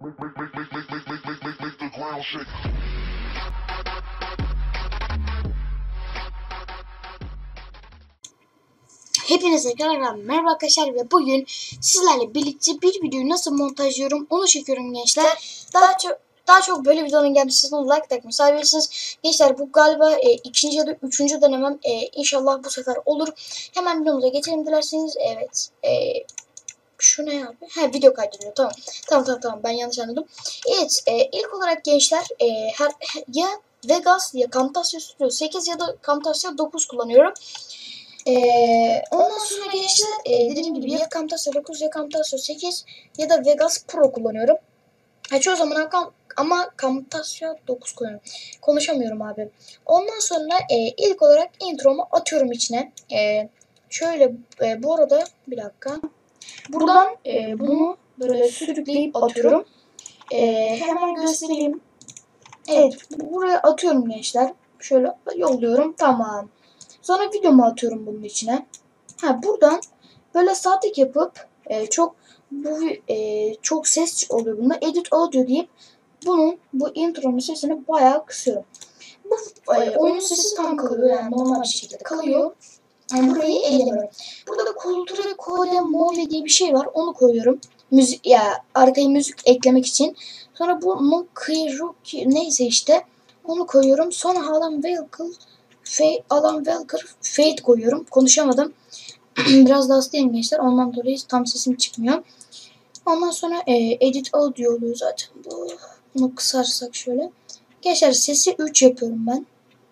Hepinize tekrar merhaba arkadaşlar ve bugün sizlerle birlikte bir videoyu nasıl montajlıyorum onu çekiyorum gençler. Daha çok böyle videoların gelmesini like atmayı seversiniz. Gençler bu galiba ikinci ya da üçüncü denemem. İnşallah bu sefer olur. Hemen videomuza geçelim dilerseniz. Evet. Şu ne abi? Ha, video kaydediyor. Tamam. Ben yanlış anladım. Evet. İlk olarak gençler ya Vegas ya Camtasia Studio 8 ya da Camtasia 9 kullanıyorum. Ondan sonra gençler dediğim gibi ya Camtasia 9 ya Camtasia 8 ya da Vegas Pro kullanıyorum. Çoğu zaman ama Camtasia 9 kullanıyorum. Konuşamıyorum abi. Ondan sonra ilk olarak intromu atıyorum içine. Şöyle bu arada bir dakika. Buradan bunu böyle sürükleyip atıyorum. Hemen göstereyim. Evet, buraya atıyorum gençler. Şöyle yolluyorum. Tamam. Sonra videomu atıyorum bunun içine. Buradan böyle sağ tık yapıp çok ses oluyor bunda. Edit audio deyip bu intronun sesini bayağı kısıyorum. Bu oyunun sesi tam kalıyor, yani normal bir şekilde kalıyor. Yani burayı ellemiyorum. Burada da Cultura Code Move diye bir şey var. Onu koyuyorum. Müzik ya arkaya müzik eklemek için. Sonra bu Nokiruki neyse işte onu koyuyorum. Sonra Alan Walker Fade koyuyorum. Konuşamadım. Biraz da hastayım gençler. Ondan dolayı tam sesim çıkmıyor. Ondan sonra Edit Audio oluyor zaten bu. Bunu kısarsak şöyle. Gençler sesi 3 yapıyorum ben.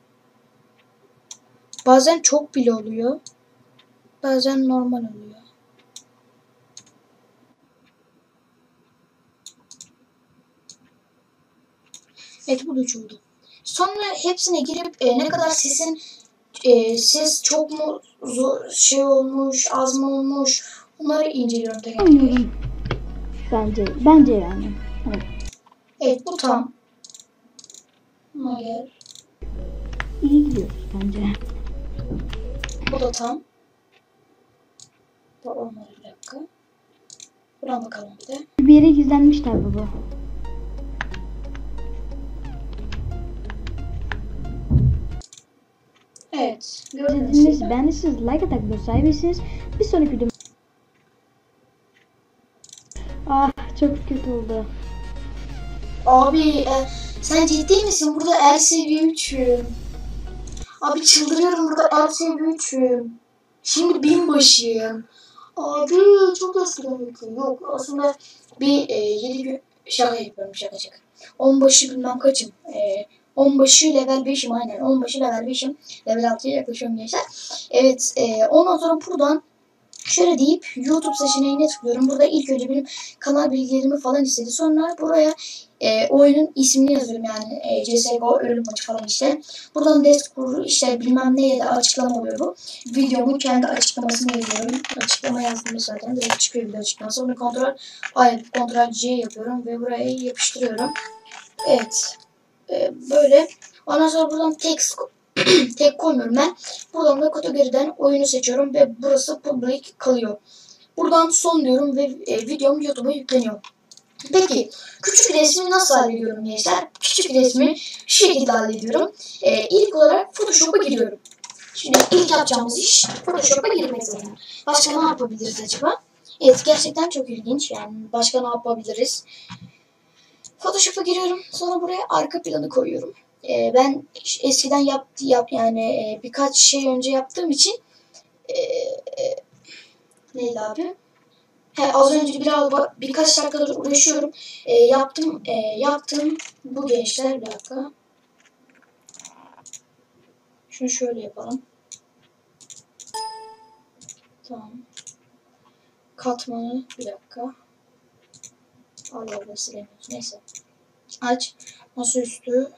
Bazen çok bile oluyor. Bazen normal oluyor. Evet, bu da 3 oldu. Sonra hepsine girip ne kadar ses çok mu olmuş, az mı olmuş, bunları inceliyorum tekrar. Bence yani. Evet, bu tam. Hayır. İyi gidiyoruz bence. Bu da tam. Bu olmadı, bir dakika. Buna bakalım bir de. Bir yere gizlenmişler baba. Evet. İzlediğiniz, beğendiyseniz like atıp sahibiyseniz bir sonraki videom. Ah, çok kötü oldu. Abi sen ciddi misin? Burada LCV 3'üm. Abi çıldırıyorum, burada LCV 3'üm. Şimdi binbaşıyım. Abi çok eskiden yok. Aslında bir 7 gün şaka yapıyorum, şaka. 10 başı bilmem kaçım. 10 başı level 5'im aynen. 10 başı level 5'im. Level 6'ya yaklaşıyorum gençler. Evet. Ondan sonra buradan şöyle deyip YouTube seçeneğine tıklıyorum. Burada ilk önce benim kanal bilgilerimi falan istedi. Sonra buraya oyunun ismini yazıyorum, yani CSGO ölüm maçı falan işte. Buradan Discord işte bilmem ne ya da açıklama oluyor bu. Videomun kendi açıklamasını yazıyorum. Açıklama yazdım zaten. Direkt çıkıyor bir de açıklaması. Onu Ctrl C yapıyorum ve buraya yapıştırıyorum. Evet. Böyle. Ondan sonra buradan tek koymuyorum ben. Buradan da kategoriden oyunu seçiyorum ve burası public kalıyor. Buradan son diyorum ve videom YouTube'a yükleniyor. Peki küçük resmi nasıl hallediyorum gençler? Küçük resmi şu şekilde hallediyorum. İlk olarak Photoshop'a giriyorum. Şimdi ilk yapacağımız iş Photoshop'a girmek zaten. Başka ne yapabiliriz acaba? Evet, gerçekten çok ilginç. Yani başka ne yapabiliriz? Photoshop'a giriyorum. Sonra buraya arka planı koyuyorum. Ben eskiden yani birkaç şey önce yaptığım için neydi abi? Az önce birkaç dakikadır uğraşıyorum. Yaptığım bu gençler, bir dakika. Şunu şöyle yapalım. Tamam. Katmanı bir dakika. Allah silemiyoruz. Neyse. Aç. Masaüstü.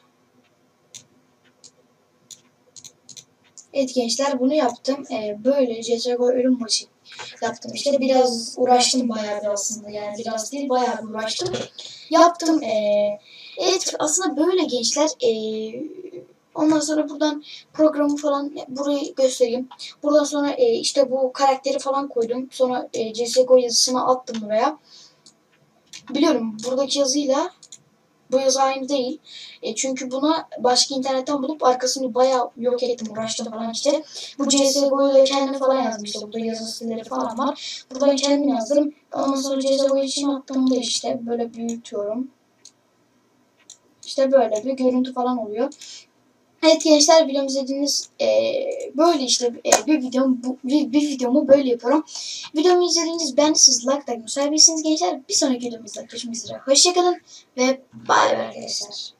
Evet gençler, bunu yaptım. Böyle CSGO ölüm maçı yaptım. İşte biraz uğraştım bayağı bir aslında. Yani biraz değil, bayağı bir uğraştım. Yaptım. Evet, aslında böyle gençler. Ondan sonra buradan programı falan burayı göstereyim. Buradan sonra işte bu karakteri falan koydum. Sonra CSGO yazısını attım buraya. Biliyorum buradaki yazıyla bu yazı aynı değil. Çünkü buna başka internetten bulup arkasını bayağı yok ettim, uğraştım falan işte. Bu CSGO'yu kendim falan yazdım işte. Burada yazı stilleri falan var. Buradan kendim yazdım. Ondan sonra CSGO için attığımda işte böyle büyütüyorum. İşte böyle bir görüntü falan oluyor. Evet gençler, videomu izlediğiniz böyle işte bir videomu böyle yapıyorum. Videomu izlediğiniz beğendiyseniz like da gösterebilirsiniz gençler. Bir sonraki videomuzda görüşmek üzere. Hoşçakalın ve bay bay arkadaşlar.